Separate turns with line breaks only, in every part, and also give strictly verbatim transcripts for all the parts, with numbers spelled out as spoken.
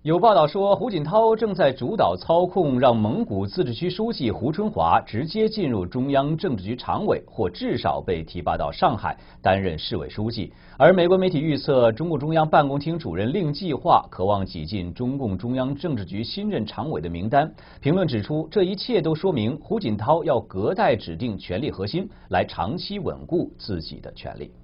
有报道说，胡锦涛正在主导操控，让蒙古自治区书记胡春华直接进入中央政治局常委，或至少被提拔到上海担任市委书记。而美国媒体预测，中共中央办公厅主任令计划渴望挤进中共中央政治局新任常委的名单。评论指出，这一切都说明胡锦涛要隔代指定权力核心，来长期稳固自己的权力。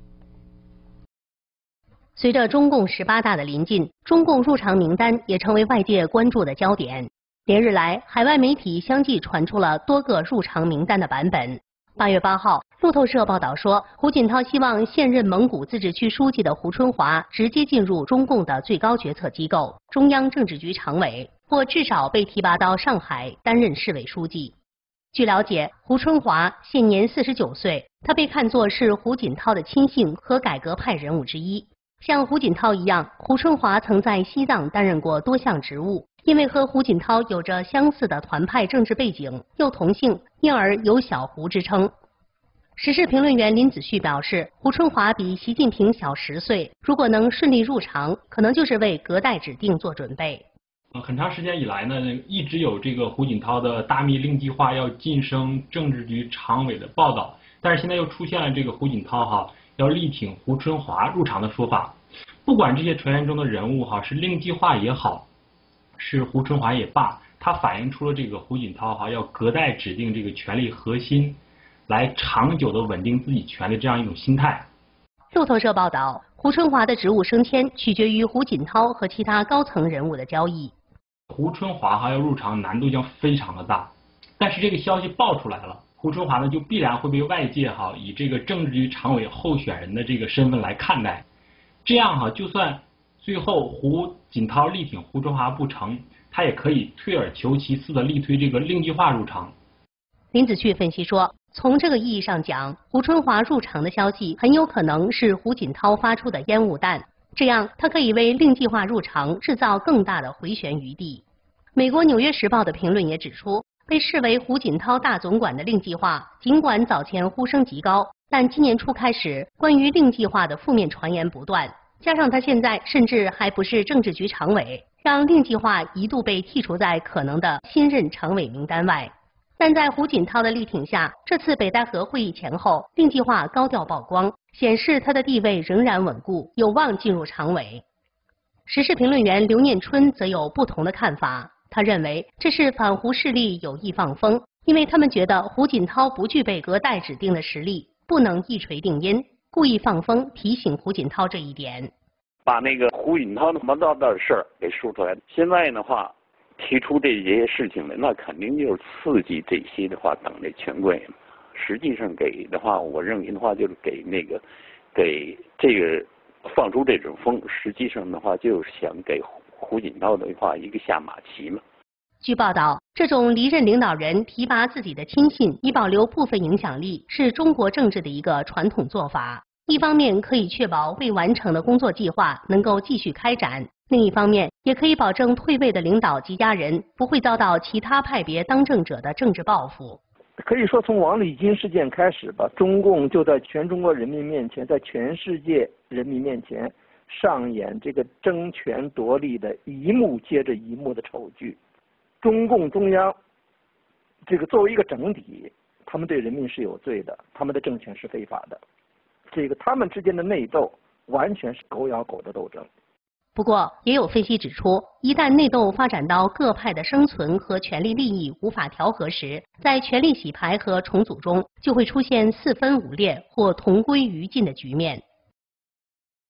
随着中共十八大的临近，中共入常名单也成为外界关注的焦点。连日来，海外媒体相继传出了多个入常名单的版本。八月八号，路透社报道说，胡锦涛希望现任蒙古自治区书记的胡春华直接进入中共的最高决策机构中央政治局常委，或至少被提拔到上海担任市委书记。据了解，胡春华现年四十九岁，他被看作是胡锦涛的亲信和改革派人物之一。像胡锦涛一样，胡春华曾在西藏担任过多项职务，因为和胡锦涛有着相似的团派政治背景，又同姓，因而有小胡之称。时事评论员林子旭表示，胡春华比习近平小十岁，如果能顺利入常，可能就是为隔代指定做准备。
很长时间以来呢，一直有这个胡锦涛的大秘令计划要晋升政治局常委的报道，但是现在又出现了这个胡锦涛哈要力挺胡春华入常的说法。不管这些传言中的人物哈是令计划也好，是胡春华也罢，它反映出了这个胡锦涛哈要隔代指定这个权力核心，来长久的稳定自己权力这样一种心态。
路透社报道，胡春华的职务升迁取决于胡锦涛和其他高层人物的交易。
胡春华哈要入常难度将非常的大，但是这个消息爆出来了，胡春华呢就必然会被外界哈以这个政治局常委候选人的这个身份来看待。这样哈，就算最后胡锦涛力挺胡春华不成，他也可以退而求其次的力推这个令计划入常。
林子旭分析说，从这个意义上讲，胡春华入常的消息很有可能是胡锦涛发出的烟雾弹，这样他可以为令计划入常制造更大的回旋余地。美国《纽约时报》的评论也指出，被视为胡锦涛大总管的令计划，尽管早前呼声极高，但今年初开始，关于令计划的负面传言不断，加上他现在甚至还不是政治局常委，让令计划一度被剔除在可能的新任常委名单外。但在胡锦涛的力挺下，这次北戴河会议前后，令计划高调曝光，显示他的地位仍然稳固，有望进入常委。时事评论员刘念春则有不同的看法，他认为这是反胡势力有意放风，因为他们觉得胡锦涛不具备隔代指定的实力，不能一锤定音，故意放风提醒胡锦涛这一点。
把那个胡锦涛那么大的事儿给说出来，现在的话提出这些事情来，那肯定就是刺激这些的话党的权贵。实际上给的话，我认为的话就是给那个给这个放出这种风，实际上的话就是想给胡锦涛的话一个下马棋嘛。
据报道，这种离任领导人提拔自己的亲信，以保留部分影响力，是中国政治的一个传统做法。一方面可以确保未完成的工作计划能够继续开展，另一方面也可以保证退位的领导及家人不会遭到其他派别当政者的政治报复。
可以说，从王立军事件开始吧，中共就在全中国人民面前，在全世界人民面前上演这个争权夺利的一幕接着一幕的丑剧。中共中央这个作为一个整体，他们对人民是有罪的，他们的政权是非法的。这个他们之间的内斗完全是狗咬狗的斗争。
不过，也有分析指出，一旦内斗发展到各派的生存和权力利益无法调和时，在权力洗牌和重组中，就会出现四分五裂或同归于尽的局面。